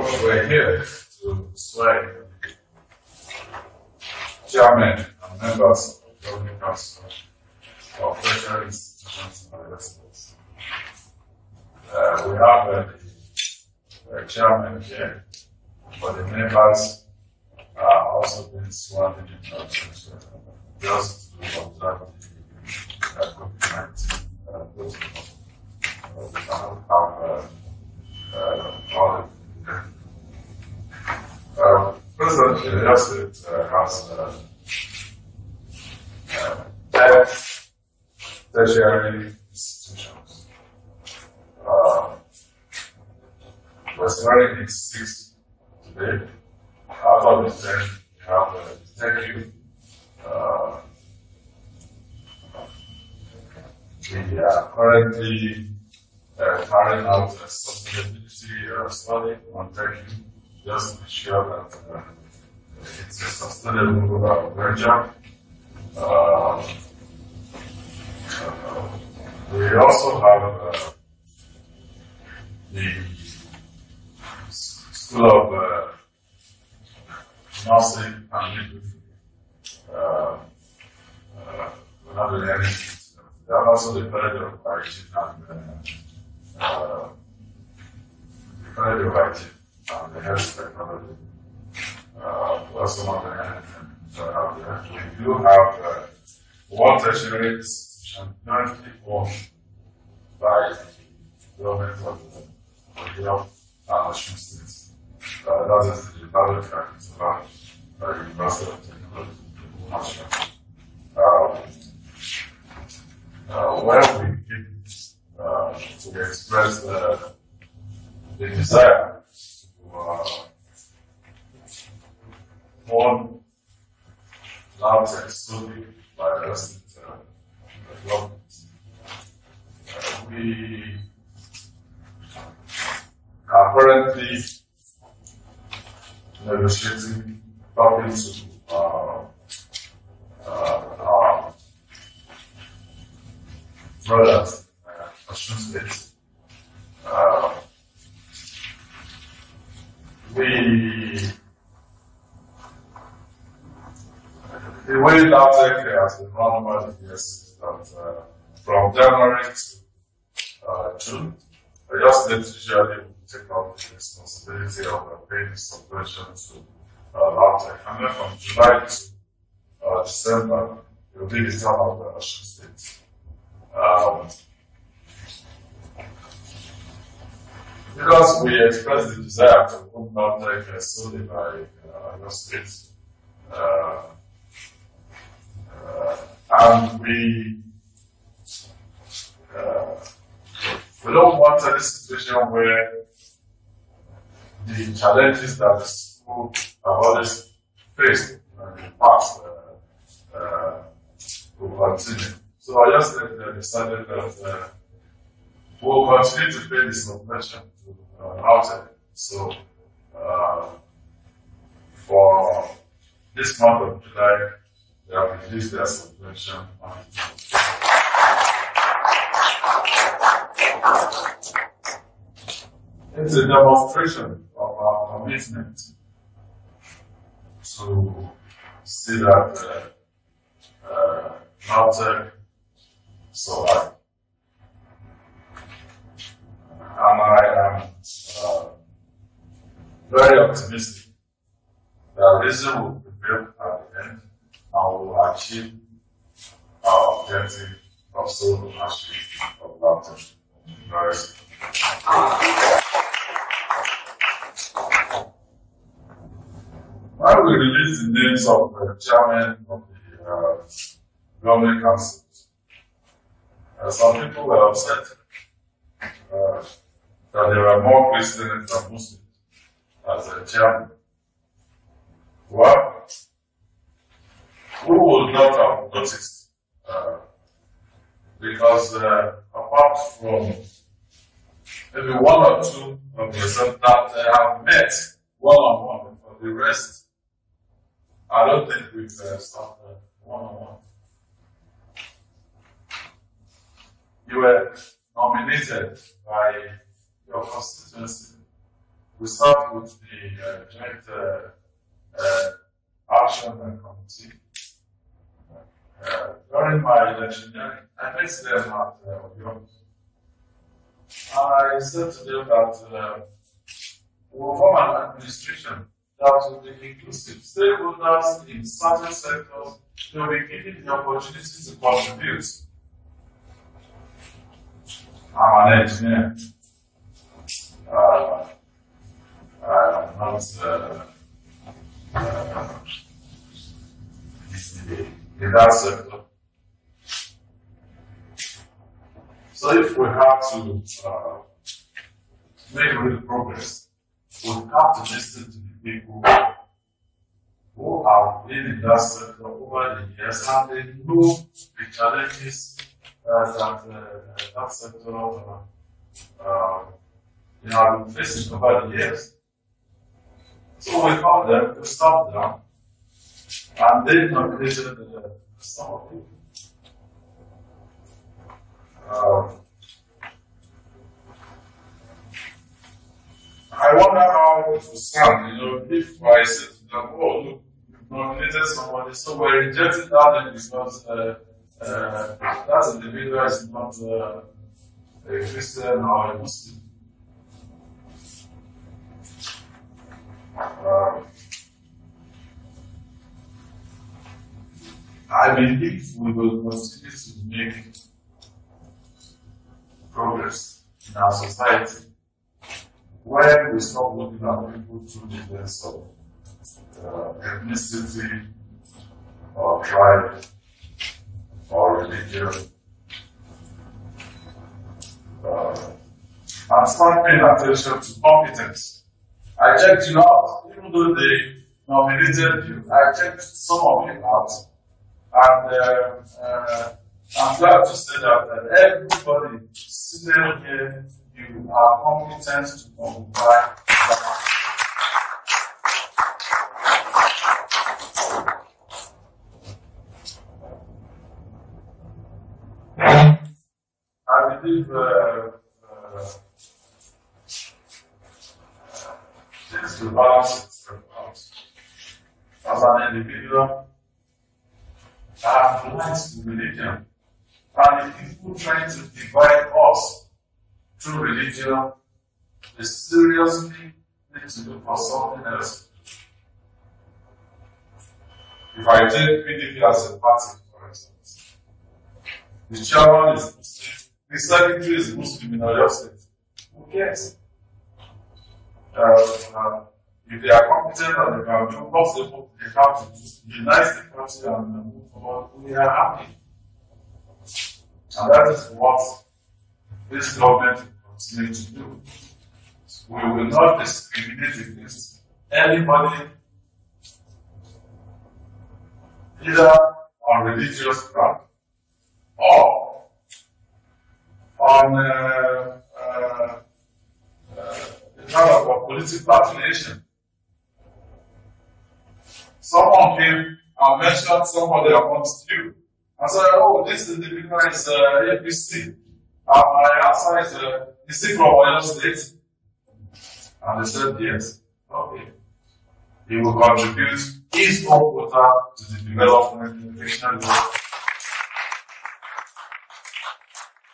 we're here to swear chairman and members of the Governing Council of Tertiary institutions and universities. We have the chairman here, but the members are also being sworn in just to observe the COVID-19 protocol. We cannot have all President Eruwa State has 10 tertiary institutions. We're swearing in 6 today. Out of the 10, we have thank you. We are currently carrying out a sustainability study on thank you, just to be sure that it's a sustainable venture. We also have the School of Nursing and Midwifery. We have the energy. We have also the College of Hygiene and the Health Technology. We also have the energy. We do have one tertiary institution currently owned by the government of the Osun State. That is the Ibadan University of Technology. When we came to express the desire to own Lanlate solely by the state government, we are currently negotiating, talking to our brothers in Osun State. The way Lanlate has been run over the years is that from January to June, the Oyo State usually will take up the responsibility of paying subvention to Lanlate. And then from July to December, it will be the turn of the Osun State. Because we expressed the desire to own Lanlate solely by Oyo State, and we don't want any situation where the challenges that the school have always faced in the past will continue. So I just decided that we'll continue to pay the subvention to Lanlate. So for this month of July, they have released their subvention. It's a demonstration of our commitment to see that Lanlate survive. And I am very optimistic that reason will prevail at the end and we will achieve our objective of sole ownership of Lanlate. When we release the names of the chairman of the Governing Council, some people were upset that there are more Christians than Muslims as a chairman. Well, who would not have noticed? Because apart from maybe one or two of yourself that have met one-on-one, for the rest, I don't think we've stopped one-on-one. You were nominated by your constituency we start with the joint action committee. During my electioneering, I met them at Oke-Ogun. I said to them that we will form an administration that will be inclusive. Stakeholders in certain sectors will be given the opportunity to contribute. I'm an engineer. I'm not in that sector. So if we have to make real progress, we have to listen to the people who have been in that sector over the years and they know the challenges that sector been facing over the years. So we called them, we stopped them, and they nominated some of people. I wonder how it would sound, if I said to them, oh, look, you've nominated somebody, so we're rejecting that because that individual is not a Christian or a Muslim. I believe we will continue to make progress in our society when we stop looking at people through the lens of ethnicity or tribe or religion. And start paying attention to competence. I checked you out, even though they nominated you, I checked some of you out. And I'm glad to say that everybody sitting here, you are competent to occupy. I believe things will balance itself out. As an individual, I am blind to religion. And the people trying to divide us through religion, they seriously need to look for something else. If I take PDP as a party, for instance, the chairman is Muslim, the secretary is Muslim in Oyo State. Who cares? If they are competent and they can do what they have to do, unite the country and move forward, we are happy. And that is what this government will continue to do. We will not discriminate against anybody, either on religious ground or on the ground of political affiliation. Someone came and mentioned somebody amongst you and said, oh, this individual is APC. And my answer is he from Oyo State? And they said, yes. Okay. He will contribute his own quota to the development of the national.